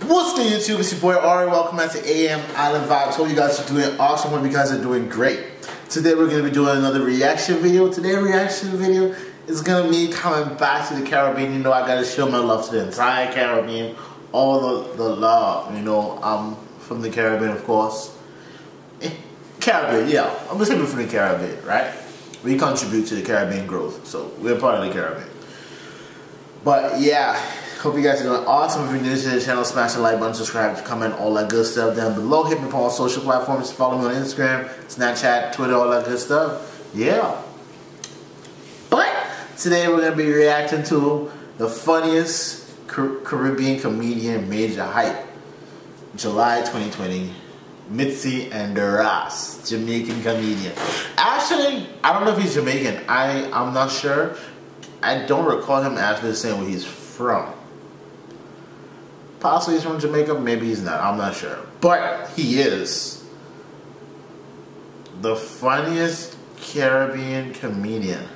What's good, YouTube? It's your boy Ari. Welcome back to AM Island Vibes. Hope you guys are doing awesome. Hope you guys are doing great. Today we're going to be doing another reaction video. Today's reaction video is going to be coming back to the Caribbean. You know, I got to show my love to the entire Caribbean. All the love, you know. I'm from the Caribbean, of course. Caribbean, yeah. I'm just from the Caribbean, right? We contribute to the Caribbean growth. So we're part of the Caribbean. But yeah. Hope you guys are doing awesome. If you're new to the channel, smash the like button, subscribe, comment, all that good stuff down below. Hit me up on all social platforms. Follow me on Instagram, Snapchat, Twitter, all that good stuff. Yeah. But today we're going to be reacting to the funniest Caribbean comedian, Major Hype. July 2020. Mitzi and the Ross, Jamaican comedian. Actually, I don't know if he's Jamaican. I'm not sure. I don't recall him actually saying where he's from. Possibly he's from Jamaica, maybe he's not, I'm not sure. But he is the funniest Caribbean comedian.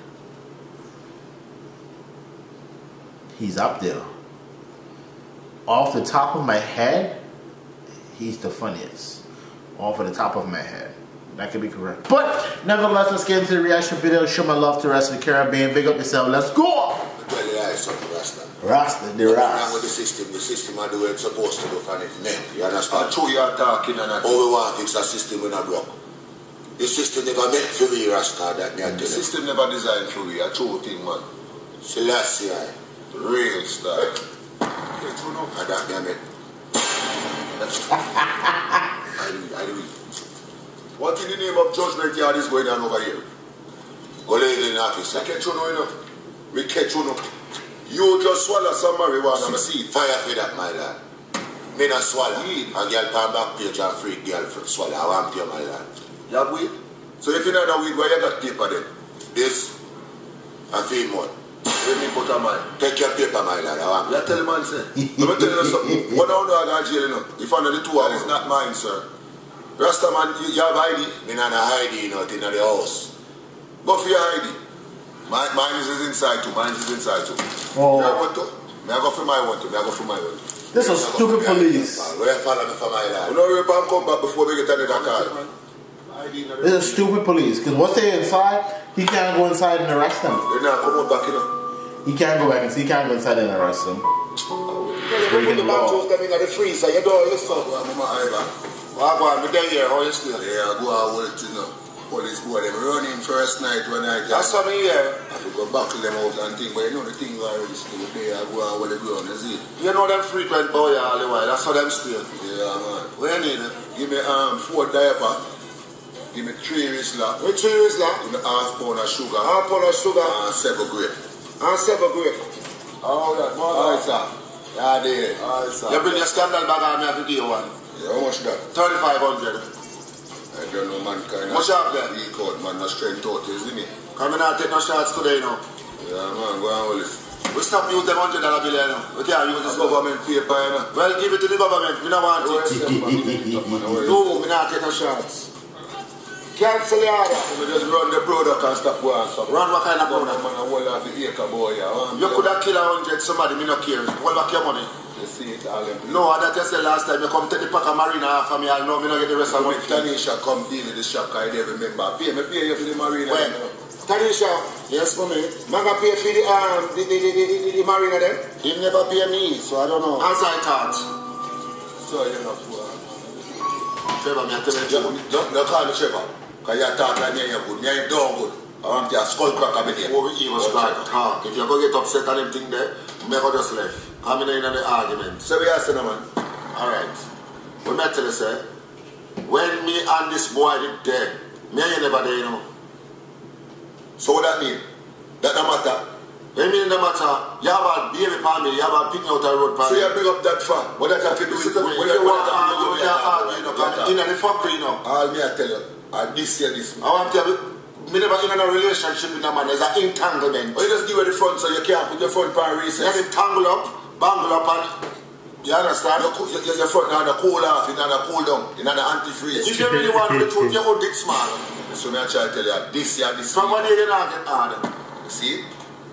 He's up there. Off the top of my head, he's the funniest. Off of the top of my head. That could be correct. But nevertheless, let's get into the reaction video. Show my love to the rest of the Caribbean. Big up yourself. Let's go! Rasta, the Rasta. With the system are the way it's supposed to look on it. You understand? True, you're talking and all we want is a system when I broke. The system never meant for me, Rasta, that me. The system never designed for me, a true thing, man. Selassie, real style. And that me, I mean. I do it. What in the name of judgment yard is going on over here? Go lay in the office. I catch you now, you know. We catch you now. You just swallow some marijuana, see fire for that, my lad. Me not swallow. A girl come back page and freak girl swallow. I want pay, my lad. You have weed? So if you know the weed, why you got paper then? This and feed more. Let me put on mine. Take your paper, my lad. I want. You tell the man, sir. Let me tell you something. One hour I got jail, you know. If under the 2 hours, it's not mine, sir. Rasta man, you have ID. Me not ID, you know, in the house. Go for your ID. Mine is inside too. Mine is inside too. Oh. I want to. May I go for my one too. May I go for my one. This is stupid police. Where you follow me for my life? You know you can come back before we get another car. This is stupid police. Because once they're inside, he can't go inside and arrest them. They're not coming back, you know. He can't go back and see. He can't go inside and arrest them. Breaking the law. You them in the freezer. You don't listen. Well, I'm here. How you still? Yeah, I go out with it, you know. Police boy, them running first night when I get. That's something here. I have to go back to them out and think, but you know the thing are already still there. I go out with the ground, is it? You know them frequent boy all the while, that's how them still. Yeah, man. What you need? Give me 4 diaper. Give me 3 Rizla. With 3 Rizla? Give me half pound of sugar. Half pound of sugar? And 7 grape. And 7 grape. Oh, that man. Alright, sir. Yeah, there. Alright, sir. You bring your scandal bag on me every day, one. Yeah, how much that? 3,500. I don't know, man, kind of. What's up there? Weak out, man, not strength out, isn't it? Come in and take no shots today, you know. Yeah, man, go on with it. We stop use them $100 bill, you know. We can't use this government paper, you know. Well, give it to the government, we don't want it. No, we not take no shots. Cancel the order. We just run the product and stop going. Run what kind of product? Man, I hold off the acre boy, yeah. You could have killed 100 somebody, me not care. Hold back your money. You see it all. No, that you said last time you come take the pack of marina from me, I know me not get the rest of the money. Tanisha come deal with the shop, I never remember. Pay you for the marina. When? Tanisha, yes for me. Man got pay for the marina then? He never pay me, so I don't know. As I thought. So you know, Trevor, me I tell you, don't call me Trevor. Because you talk like me, you're good. Me ain't down good. I want to skull crack a bit. Before we even start talk, if you go get upset on them thing there, me go just left. I'm in the argument. So we are saying, man. Alright. What I tell you, say, when me and this boy did dead, me and you never there, you know. So what that mean? That no matter? When me no matter, you have a baby for me, you have a picking out the road for me. So you bring up that far. What that have to do with it? When you want to argue, you can't argue, you know. In the fuckery, you know. All me I tell you, this year, this. I want to tell you. Me never in a relationship with a man, there's an entanglement. But you just give her the front so you can't put your front for a recess. You have tangle up, bangle up and you understand? Your front now the cool off, you know the cool down, you know the antifreeze. If you really want the truth, you hold it small. So me I try to tell you, this year, this. From one day you not get hard. You see?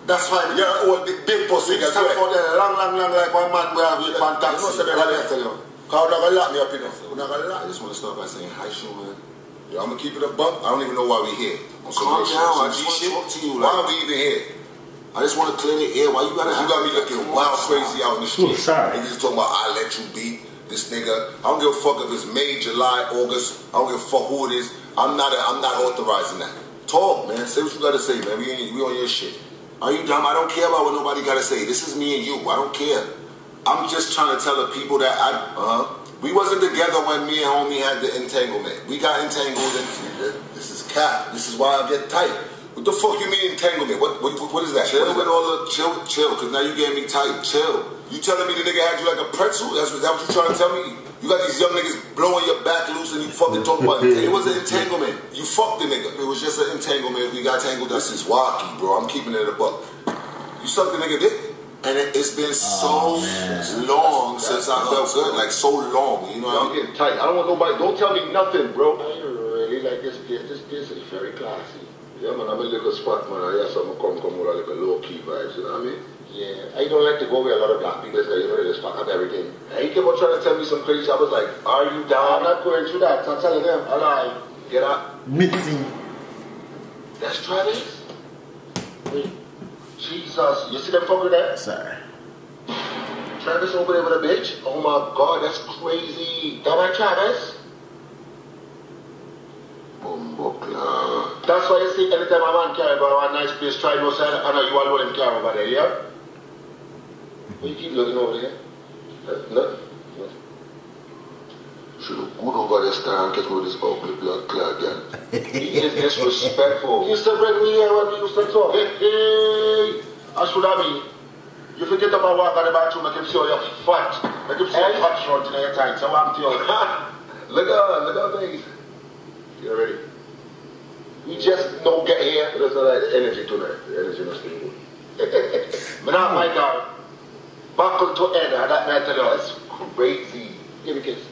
That's why you're old big pussy. That's why long like one man where I have one taxi. You know what I tell you? Because I'm not going to lock me up enough. I'm not going to lock. I just want to start by saying hi, show man. Yo, I'm going to keep it a buck. I don't even know why we're here. Calm down, I just want to talk to you. Why are we even here? I just want to clear the air. Why you got me looking wild crazy out in the street? Niggas talking about I let you beat this nigga. I don't give a fuck if it's May, July, August. I don't give a fuck who it is. I'm not authorizing that. Talk, man. Say what you gotta say, man. We on your shit. Are you dumb? I don't care about what nobody gotta say. This is me and you. I don't care. I'm just trying to tell the people that we wasn't together when me and homie had the entanglement. We got entangled and this is cap. This is why I get tight. What the fuck you mean entanglement? What is that? Chill with all the chill, cause now you getting me tight. Chill. You telling me the nigga had you like a pretzel? Is that what you trying to tell me? You got these young niggas blowing your back loose and you fucking talk about it. It was an entanglement. You fucked the nigga. It was just an entanglement. We got tangled. This is wacky, bro. I'm keeping it a buck. You sucked the nigga dick? And it's been so long since I felt good. Like so long. You know what I mean? I'm getting tight. I don't want nobody. Don't tell me nothing, bro. I really like this place. This place is very classy. Yeah, man. I'm a little spot, man. I hear some come with like a low-key vibes. You know what I mean? Yeah, I don't like to go where a lot of black people say, you know, they just fuck up everything. And he kept on trying to tell me some crazy. I was like, are you down? I'm not going through that. I'm telling them, alive. Get up. Mitzi. That's Travis? Wait. Jesus. You see them fucker there? Sorry. Travis over there with a bitch? Oh my God, that's crazy. That right, Travis? That's why you see anytime I want carry over a nice place, try no side, I know you alone him carry over there, yeah? What you keep looking over there? Nothing. Should look good over there, stand and get rid of this ugly blood clot girl. He is disrespectful. You used to bring me here when we used to talk. Hey, I should have been. You forget about walk on the bathroom, make him see all your fat. Make him see your fat front in your tight, so I'm to you. Look out, baby. You ready? We just don't get here. There's no energy tonight. The energy must be good. But now, my God, back on to Edda, that night I tell you, it's crazy. Give me a kiss.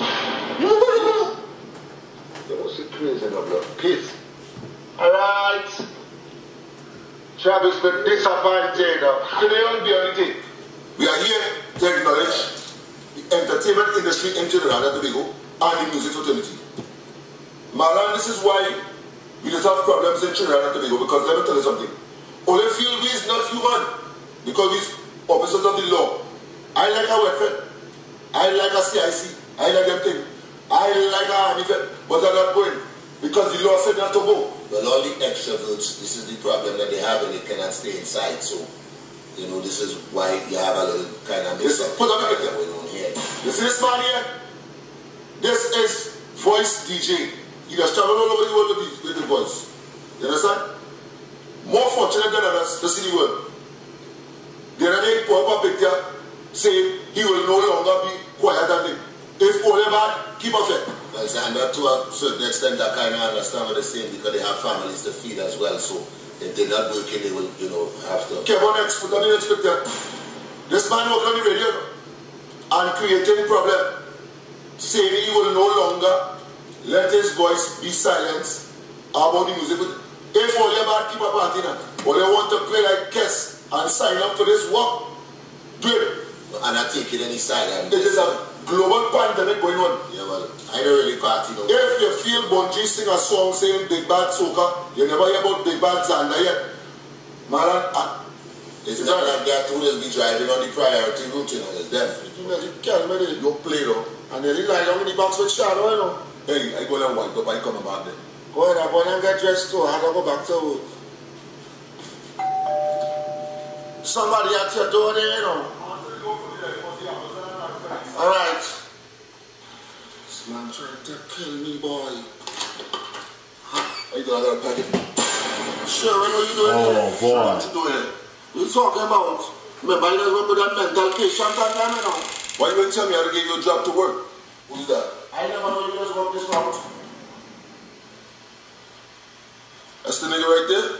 You must see crazy now, bro. Kiss. Alright. Travis been disappointed. Today won't be anything. We are here to acknowledge the entertainment industry in general at the Tobago and the music fraternity. Marlon, this is why we just have problems in Trinidad and Tobago, because let me tell you something. Only feel we is not human because we officers of the law. I like our welfare. I like a CIC. I like them thing. I like our army, but I'm not going because the law said not to go. Well, all the extroverts, this is the problem that they have and they cannot stay inside. So, you know, this is why you have a little kind of mix up. Put on the going on here. You see this man here? This is voice DJ. He just travel all over the world with the voice. You understand? More fortunate than others to see the world. The other day, Papa Picture saying he will no longer be quiet than him. If all bad, keep off it. Well, and that to a certain extent I kind of understand what they're saying because they have families to feed as well. So if they're not working, they will, you know, have to. Okay, what next? Put on the inspector. This man working on the radio and creating problem, saying he will no longer let his voice be silenced about the music. If all your bad keep a party now, or they want to play like Kiss and sign up for this work, do it. And I take it any side. It is a global pandemic going on. Yeah, well, I don't really party though. If you feel Bungie sing a song saying Big Bad Soca, you never hear about Big Bad Xander yet. Man, it's not like that who will be driving on the priority route, you know, it's them. You can't let it go play though. And they lie down in the box with Shadow, you know. Hey, I go and wind up, I come back there. Go ahead, I go and get dressed too. I have to go back to work. Somebody at your door there, you know. Alright. This man trying to kill me, boy. Are you doing that packet? Sure, what are you doing here? Oh, boy. What you doing here? What are you talking about? Remember, you guys went with that mental case sometime, you know. Why you didn't tell me how to give you a job to work? Who's that? I never know you guys work this route. That's the nigga right there?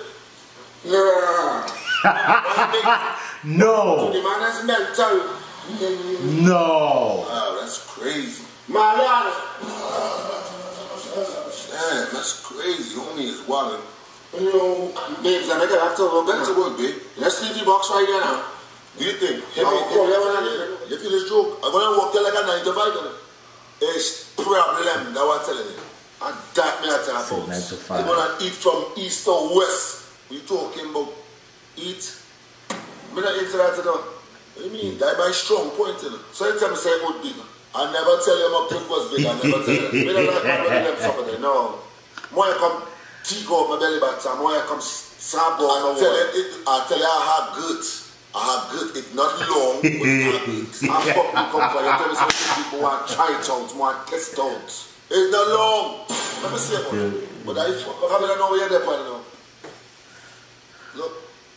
Yeah. No. The man is mental. No. Wow, that's crazy. Marlon. Damn, that's crazy. Homie is wildin'. You know, babes, I gotta have to go back to work, babe. Let's leave the box right there now. Do you think? You feel this joke? I'm gonna walk there like a 9 to 5. It's problem that I'm telling you. And that me at talk about. You're gonna eat from east or west. What you talking about? Eat? I'm not into that at all. What do you mean? That's my strong point. So anytime I say good big, I never tell you my prick was big. I never tell you. I don't like when them something there. No. More I come teak out my belly button. More I come slap out my wall. I tell you I have good. I have good. It's not long, but I have good. I'm fucking comfort. You tell me something people want to try it out, want to test out. It's not long. Let me say one. But I fuck up. I don't know where you're there, now. Look.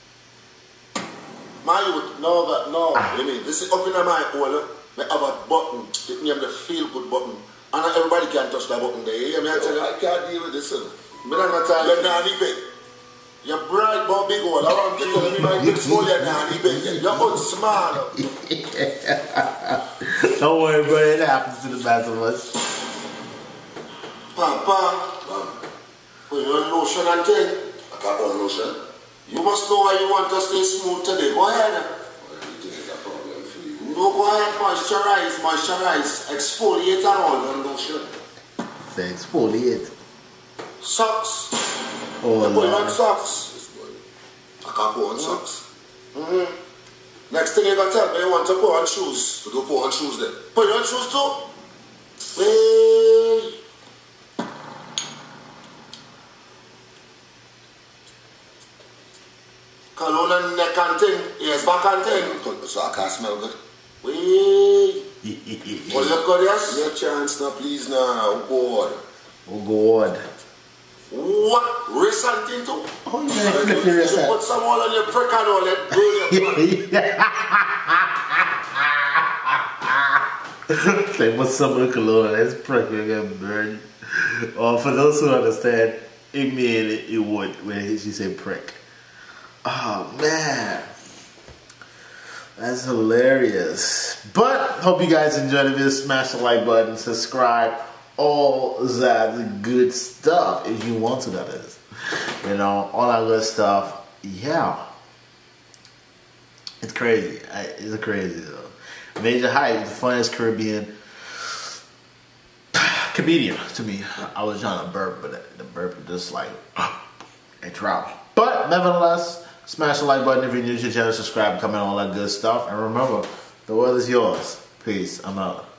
My youth, no. I mean, this is up in my hole. I have a button. It named the feel good button. And everybody can touch that button there. You hear me? I can't deal with this. I'm not telling you. You're not even. You're bright, but big hole. I want to tell you, my big small, you're not even. You're not small. Don't worry, bro. It happens to the best of us. Papa, when you're on lotion and thing, I can't on lotion. You must know why you want to stay smooth today. Go ahead. What do you think is a problem for you? No, go ahead, moisturize, exfoliate and all on lotion. Say exfoliate. Socks. Oh, you put on socks. I can't put on socks. Next thing you got to tell me, you want to put on shoes. You don't put on shoes then. Put on shoes too? Hey. Cologne and neck and thing, ears back and thing. So I can't smell good. Wait. Oh, look good, yes? Your chance now, please now. Oh, God. Oh, God. What? Wrist and thing too? Oh, you gotta flip your wrist. Put some all on your prick and all that. Say, put some of the cologne on his prick and get burned. For those who understand, it mean it would when she said prick. Oh man, that's hilarious. But hope you guys enjoyed the video. Smash the like button, subscribe, all that good stuff if you want to. That is, you know, all that good stuff. Yeah, it's crazy. It's crazy though. Major Hype, the funniest Caribbean comedian to me. I was trying to burp, but the burp just like it dropped. But nevertheless. Smash the like button if you're new to the channel, subscribe, comment, all that good stuff. And remember, the world is yours. Peace. I'm out.